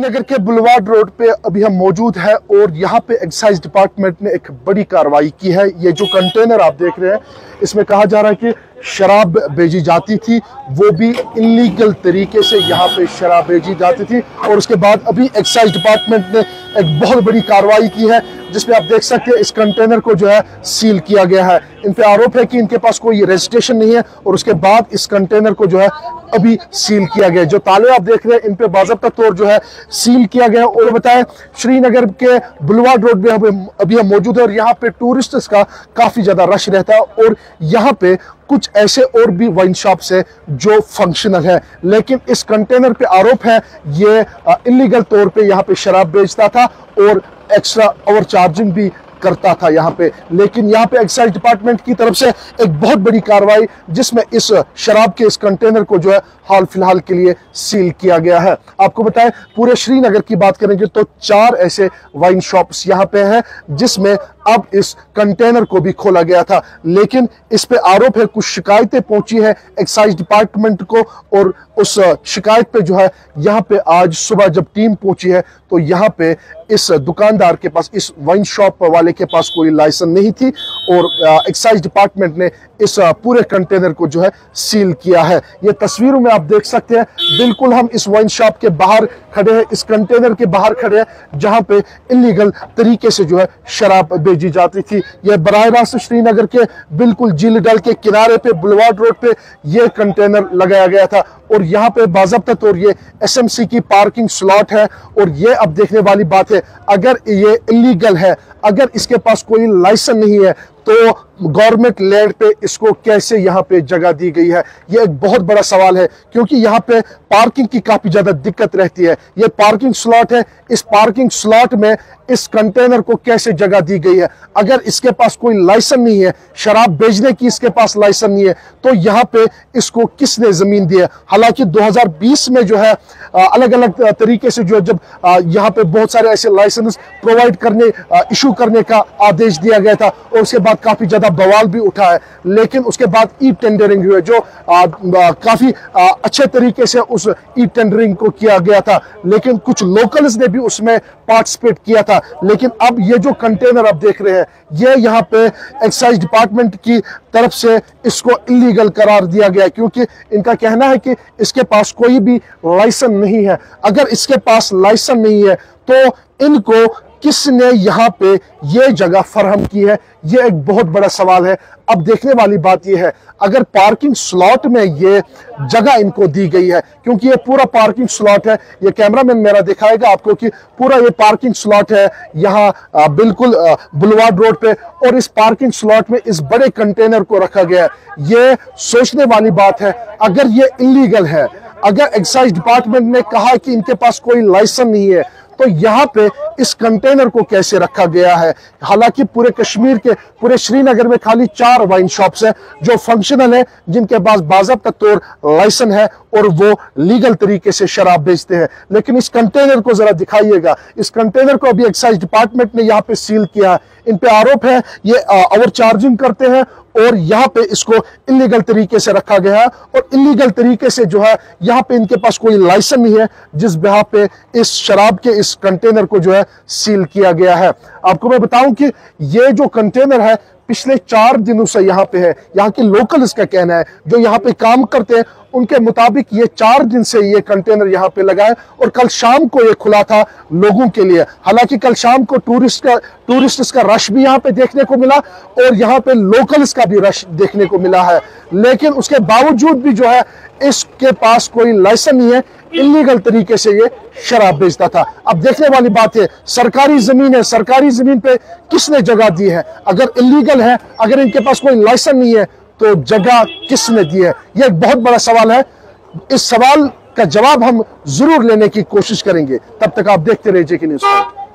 श्रीनगर के boulevard road पे अभी हम मौजूद हैं और यहाँ पे एक्साइज डिपार्टमेंट ने एक बड़ी कार्रवाई की है। ये जो कंटेनर आप देख रहे हैं, इसमें कहा जा रहा है कि शराब भेजी जाती थी, वो भी इलीगल तरीके से यहाँ पे शराब भेजी जाती थी। और उसके बाद अभी एक्साइज डिपार्टमेंट ने एक बहुत बड़ी कार्रवाई की है, जिसमें आप देख सकते हैं इस कंटेनर को जो है सील किया गया है। इन पे आरोप है कि इनके पास कोई रजिस्ट्रेशन नहीं है और उसके बाद इस कंटेनर को जो है अभी सील किया गया। जो ताले आप देख रहे हैं, इन पे बाज़ाब्ता तौर जो है सील किया गया। और बताएं, श्रीनगर के बुलवार्ड रोड में अभी हम मौजूद है और यहाँ पे टूरिस्ट्स का काफी ज्यादा रश रहता है और यहाँ पे कुछ ऐसे और भी वाइन शॉप्स है जो फंक्शनल है, लेकिन इस कंटेनर पे आरोप है ये इलीगल तौर पे यहाँ पे शराब बेचता था और एक्स्ट्रा ओवर चार्जिंग भी करता था यहाँ पे। लेकिन यहाँ पे एक्साइज डिपार्टमेंट की तरफ से एक बहुत बड़ी कार्रवाई, जिसमें इस शराब के इस कंटेनर को जो है हाल फिलहाल के लिए सील किया गया है। आपको बताएं, पूरे श्रीनगर की बात करेंगे तो 4 ऐसे वाइन शॉप्स यहाँ पे हैं जिसमें अब इस कंटेनर को भी खोला गया था। लेकिन इस पे आरोप है, कुछ शिकायतें पहुंची है एक्साइज डिपार्टमेंट को और उस शिकायत पे जो है यहाँ पे आज सुबह जब टीम पहुंची है तो यहाँ पे इस दुकानदार के पास, इस वाइन शॉप वाले के पास कोई लाइसेंस नहीं थी और एक्साइज डिपार्टमेंट ने इस पूरे कंटेनर को जो है सील किया है। ये तस्वीरों में आप देख सकते हैं, बिल्कुल हम इस वाइन शॉप के बाहर खड़े हैं, इस कंटेनर के बाहर खड़े हैं जहां पे इलीगल तरीके से जो है शराब भेजी जाती थी। यह बराह रास्त श्रीनगर के बिल्कुल झील डल के किनारे पे बुलवार्ड रोड पे यह कंटेनर लगाया गया था और यहाँ पे बाज़ाब्ता तौर ये एसएमसी की पार्किंग स्लॉट है। और ये अब देखने वाली बात है, अगर ये इलीगल है, अगर इसके पास कोई लाइसेंस नहीं है, तो गवर्नमेंट लैंड पे इसको कैसे यहाँ पे जगह दी गई है? ये एक बहुत बड़ा सवाल है, क्योंकि यहाँ पे पार्किंग की काफी ज्यादा दिक्कत रहती है। ये पार्किंग स्लॉट है, इस पार्किंग स्लॉट में इस कंटेनर को कैसे जगह दी गई है? अगर इसके पास कोई लाइसेंस नहीं है, शराब बेचने की इसके पास लाइसेंस नहीं है, तो यहाँ पे इसको किसने जमीन दी है? हालांकि 2020 में जो है अलग अलग तरीके से जो है, जब यहाँ पे बहुत सारे ऐसे लाइसेंस प्रोवाइड करने, इशू करने का आदेश दिया गया था और उसके बाद काफी ज्यादा बवाल भी उठा है। लेकिन उसके बाद ई टेंडरिंग हुए, जो काफी अच्छे तरीके से उस ई टेंडरिंग को किया गया था, लेकिन कुछ लोकल्स ने भी उसमें पार्टिसिपेट किया था। लेकिन अब ये जो कंटेनर आप देख रहे हैं, ये यहाँ पे एक्साइज डिपार्टमेंट की तरफ से इसको इलीगल करार दिया गया है, क्योंकि इनका कहना है कि इसके पास कोई भी लाइसेंस नहीं है। अगर इसके पास लाइसेंस नहीं है तो इनको किसने यहाँ पे ये जगह फराहम की है? ये एक बहुत बड़ा सवाल है। अब देखने वाली बात ये है, अगर पार्किंग स्लॉट में ये जगह इनको दी गई है, क्योंकि ये पूरा पार्किंग स्लॉट है, ये कैमरामैन मेरा दिखाएगा आपको कि पूरा ये पार्किंग स्लॉट है यहाँ बिल्कुल बुलवार्ड रोड पे, और इस पार्किंग स्लॉट में इस बड़े कंटेनर को रखा गया है। ये सोचने वाली बात है, अगर ये इलीगल है, अगर एक्साइज डिपार्टमेंट ने कहा कि इनके पास कोई लाइसेंस नहीं है, तो यहाँ पे इस कंटेनर को कैसे रखा गया है? हालांकि पूरे कश्मीर के, पूरे श्रीनगर में खाली 4 वाइन शॉप्स हैं जो फंक्शनल है, जिनके पास बाज़ाब्ता तौर लाइसेंस है और वो लीगल तरीके से शराब बेचते हैं। लेकिन इस कंटेनर को जरा दिखाइएगा, इस कंटेनर को अभी एक्साइज डिपार्टमेंट ने यहाँ पे सील किया है। इन पे आरोप है ये ओवर चार्जिंग करते हैं और यहाँ पे इसको इलीगल तरीके से रखा गया है और इलीगल तरीके से जो है यहाँ पे इनके पास कोई लाइसेंस नहीं है, जिस बिहाफ पे इस शराब के इस कंटेनर को जो है सील किया गया है। आपको मैं बताऊं कि ये जो कंटेनर है पिछले 4 दिनों से यहाँ पे है। यहाँ के लोकल इसका कहना है, जो यहाँ पे काम करते हैं उनके मुताबिक ये 4 दिन से ये कंटेनर यहाँ पे लगा है और कल शाम को ये खुला था लोगों के लिए। हालांकि कल शाम को टूरिस्ट्स का रश भी यहाँ पे देखने को मिला और यहाँ पे लोकल्स का भी रश देखने को मिला है, लेकिन उसके बावजूद भी जो है इसके पास कोई लाइसेंस नहीं है, इलीगल तरीके से ये शराब बेचता था। अब देखने वाली बात है, सरकारी जमीन है, सरकारी जमीन पे किसने जगह दी है? अगर इलीगल है, अगर इनके पास कोई लाइसेंस नहीं है, तो जगह किसने दी है? यह एक बहुत बड़ा सवाल है। इस सवाल का जवाब हम जरूर लेने की कोशिश करेंगे। तब तक आप देखते रहिए जेके न्यूज़।